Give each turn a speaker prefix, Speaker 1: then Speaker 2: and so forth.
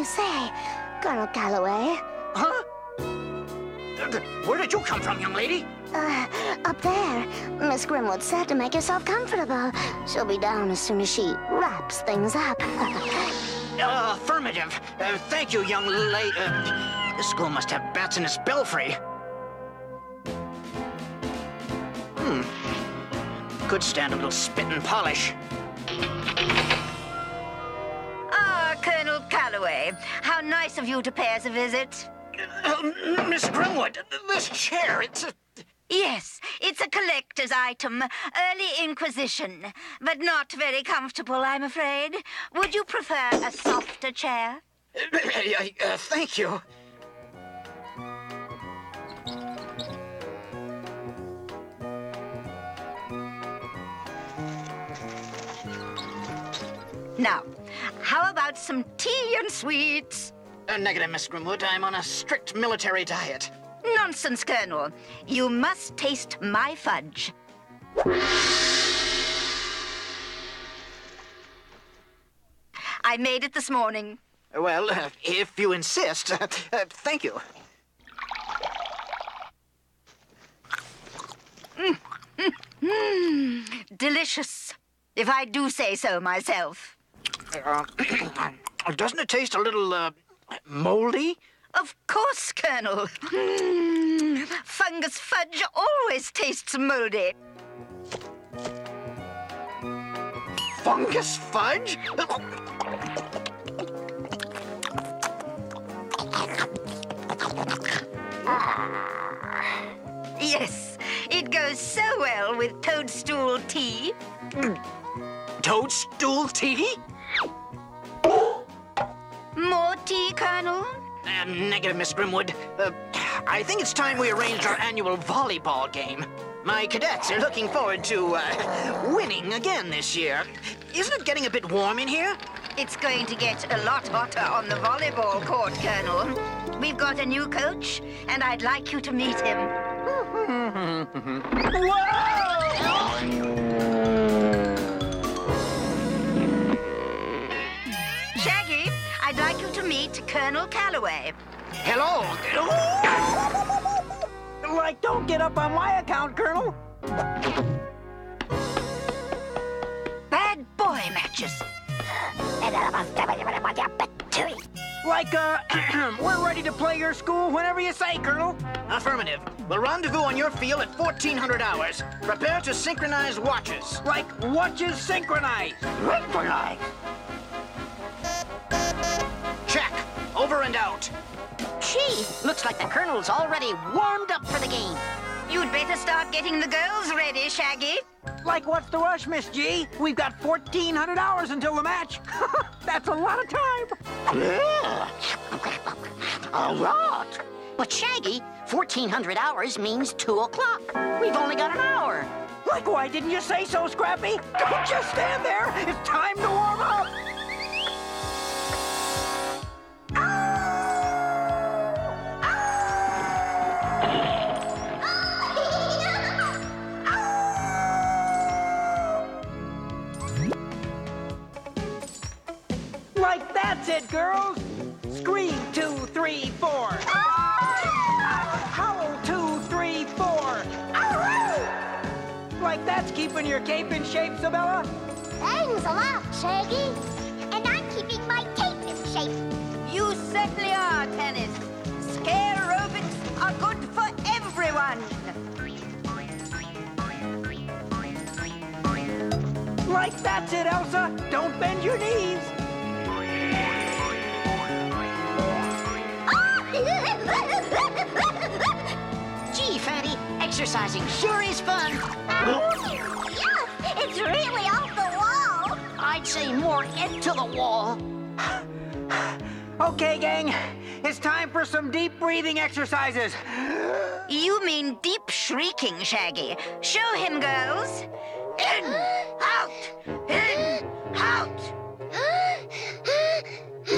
Speaker 1: Say, Colonel Calloway.
Speaker 2: Huh? Where did you come from, young lady?
Speaker 1: Up there. Miss Grimwood said to make yourself comfortable. She'll be down as soon as she wraps things up.
Speaker 2: Affirmative. Thank you, young lady. This school must have bats in its belfry. Could stand a little spit and polish.
Speaker 3: Ah, Colonel Calloway. How nice of you to pay us a visit.
Speaker 2: Miss Grimwood, this chair, it's a...
Speaker 3: Yes, it's a collector's item. Early Inquisition. But not very comfortable, I'm afraid. Would you prefer a softer chair?
Speaker 2: Thank you.
Speaker 3: Now, how about some tea and sweets?
Speaker 2: Negative, Miss Grimwood. I'm on a strict military diet.
Speaker 3: Nonsense, Colonel. You must taste my fudge. I made it this morning.
Speaker 2: Well, if you insist, thank you.
Speaker 3: Delicious, if I do say so myself.
Speaker 2: Doesn't it taste a little, moldy?
Speaker 3: Of course, Colonel. Fungus fudge always tastes moldy.
Speaker 2: Fungus fudge?
Speaker 3: Yes, it goes so well with toadstool tea.
Speaker 2: Toadstool tea?
Speaker 3: More tea, Colonel?
Speaker 2: Negative, Miss Grimwood. I think it's time we arranged our annual volleyball game. My cadets are looking forward to, winning again this year. Isn't it getting a bit warm in here?
Speaker 3: It's going to get a lot hotter on the volleyball court, Colonel. We've got a new coach, and I'd like you to meet him. Shaggy, I'd like you to meet Colonel Calloway.
Speaker 2: Hello.
Speaker 4: Like, don't get up on my account, Colonel.
Speaker 3: Bad boy matches.
Speaker 4: Like, we're ready to play your school whenever you say, Colonel.
Speaker 2: Affirmative. We'll rendezvous on your field at 1400 hours. Prepare to synchronize watches.
Speaker 4: Like, watches synchronized.
Speaker 2: Synchronize. Check. Over and out.
Speaker 5: Gee, looks like the Colonel's already warmed up for the game.
Speaker 3: You'd better start getting the girls ready, Shaggy.
Speaker 4: Like, what's the rush, Miss G? We've got 1400 hours until the match. That's a lot of time.
Speaker 5: Yeah. A lot. But Shaggy, 1400 hours means 2 o'clock. We've only got an hour.
Speaker 4: Like, why didn't you say so, Scrappy? Don't just stand there. It's time to warm up. Like, that's it, girls. Scream 2, 3, 4. Howl 2, 3, 4. Like, that's keeping your cape in shape, Sabella?
Speaker 1: Thanks a lot, Shaggy. And I'm keeping my tape in shape.
Speaker 3: You certainly are, Tennis. Scare aerobics are good for everyone.
Speaker 4: Like, that's it, Elsa. Don't bend your knees.
Speaker 5: Gee, Fatty, exercising sure is fun.
Speaker 1: Yeah, it's really off the wall.
Speaker 5: I'd say more into the wall.
Speaker 4: Okay, gang. It's time for some deep breathing exercises.
Speaker 3: You mean deep shrieking, Shaggy. Show him, girls. In, out, in,